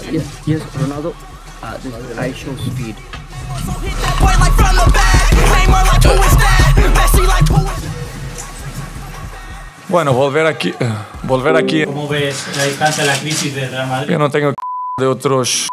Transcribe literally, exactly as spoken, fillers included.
yes, yes, Ronaldo. Uh, this I show speed. Bueno, volver aquí, volver aquí. ¿Cómo ves la distancia de la crisis del Real Madrid? Yo no tengo de otros